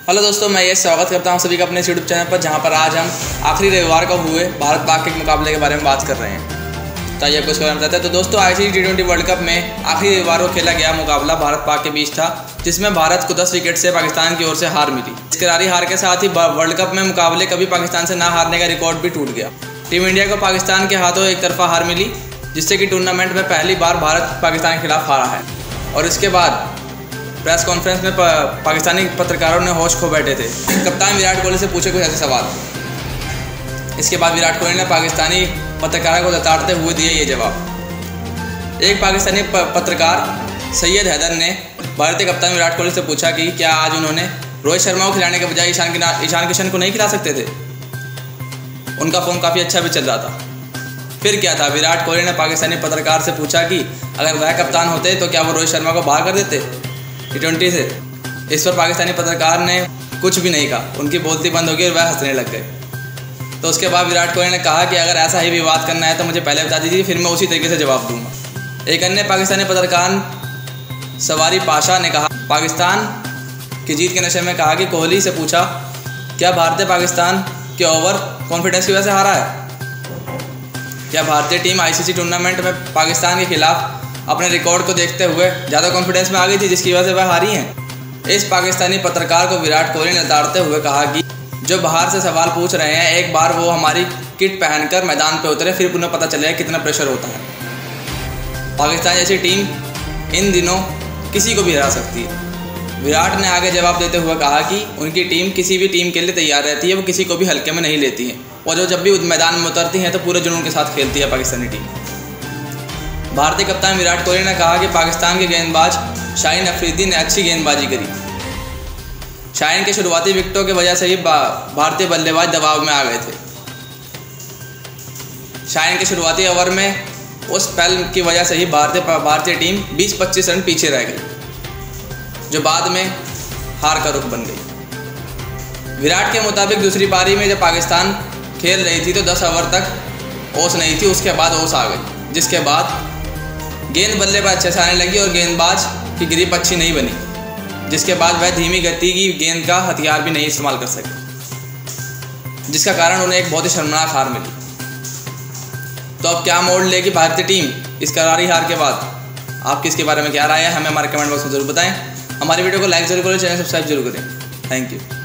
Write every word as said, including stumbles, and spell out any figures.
Hello दोस्तों, मैं ये स्वागत करता हूं सभी का अपने यूट्यूब चैनल पर, जहां पर आज हम आखिरी रविवार को हुए भारत पाक के मुकाबले के बारे में बात कर रहे हैं। तो आइए आपको इसके बारे में बताते हैं। तो दोस्तों, ICC T twenty world cup में आखिरी रविवार को खेला गया मुकाबला भारत पाक के बीच था, जिसमें भारत को दस विकेट से पाकिस्तान की ओर से हार मिली। इस करारी हार के साथ ही वर्ल्ड कप में मुकाबले कभी पाकिस्तान से ना हारने का रिकॉर्ड भी टूट गया। टीम इंडिया को पाकिस्तान के हाथों एक तरफा हार मिली, जिससे कि टूर्नामेंट में पहली बार भारत पाकिस्तान के खिलाफ हारा है। और इसके बाद प्रेस कॉन्फ्रेंस में पा, पाकिस्तानी पत्रकारों ने होश खो बैठे थे। कप्तान विराट कोहली से पूछे कुछ ऐसे सवाल। इसके बाद विराट कोहली ने पाकिस्तानी पत्रकारों को लताड़ते हुए दिए ये जवाब। एक पाकिस्तानी पत्रकार सैयद हैदर ने भारतीय कप्तान विराट कोहली से पूछा कि क्या आज उन्होंने रोहित शर्मा को खिलाने के बजाय ईशान ईशान किशन को नहीं खिला सकते थे। उनका फॉर्म काफ़ी अच्छा भी चल रहा था। फिर क्या था, विराट कोहली ने पाकिस्तानी पत्रकार से पूछा कि अगर वह कप्तान होते तो क्या वो रोहित शर्मा को बाहर कर देते टी ट्वेंटी से। इस पर पाकिस्तानी पत्रकार ने कुछ भी नहीं कहा, उनकी बोलती बंद हो गई और वह हंसने लग गए। तो उसके बाद विराट कोहली ने कहा कि अगर ऐसा ही विवाद करना है तो मुझे पहले बता दीजिए, फिर मैं उसी तरीके से जवाब दूंगा। एक अन्य पाकिस्तानी पत्रकार सवारी पाशा ने कहा पाकिस्तान की जीत के नशे में कहा कि कोहली से पूछा क्या भारतीय पाकिस्तान के ओवर कॉन्फिडेंस की वजह से हारा है। क्या भारतीय टीम आईसीसी टूर्नामेंट में पाकिस्तान के खिलाफ अपने रिकॉर्ड को देखते हुए ज़्यादा कॉन्फिडेंस में आ गई थी, जिसकी वजह से वह हारी हैं। इस पाकिस्तानी पत्रकार को विराट कोहली ने लताड़ते हुए कहा कि जो बाहर से सवाल पूछ रहे हैं, एक बार वो हमारी किट पहनकर मैदान पे उतरे, फिर उन्हें पता चलेगा कितना प्रेशर होता है। पाकिस्तान जैसी टीम इन दिनों किसी को भी हरा सकती है। विराट ने आगे जवाब देते हुए कहा कि उनकी टीम किसी भी टीम के लिए तैयार रहती है, वो किसी को भी हल्के में नहीं लेती है, और जो जब भी मैदान में उतरती हैं तो पूरे जुनून के साथ खेलती है पाकिस्तानी टीम। भारतीय कप्तान विराट कोहली ने कहा कि पाकिस्तान के गेंदबाज शाहीन अफरीदी ने अच्छी गेंदबाजी करी। शाहीन के शुरुआती विकेटों की वजह से ही भारतीय बल्लेबाज दबाव में आ गए थे। शाहीन के शुरुआती ओवर में उस स्पेल की वजह से ही भारतीय भारतीय टीम बीस पच्चीस रन पीछे रह गई, जो बाद में हार का रुख बन गई। विराट के मुताबिक दूसरी पारी में जब पाकिस्तान खेल रही थी तो दस ओवर तक ओस नहीं थी, उसके बाद ओस आ गई, जिसके बाद गेंद बल्ले पर अच्छे से आने लगी और गेंदबाज की ग्रिप अच्छी नहीं बनी, जिसके बाद वह धीमी गति की गेंद का हथियार भी नहीं इस्तेमाल कर सके, जिसका कारण उन्हें एक बहुत ही शर्मनाक हार मिली। तो अब क्या मोड़ लेगी भारतीय टीम इस करारी हार के बाद? आपकी इसके बारे में क्या राय है, हमें हमारे कमेंट बॉक्स में जरूर बताएं। हमारी वीडियो को लाइक जरूर करें, चैनल सब्सक्राइब जरूर करें। Thank you.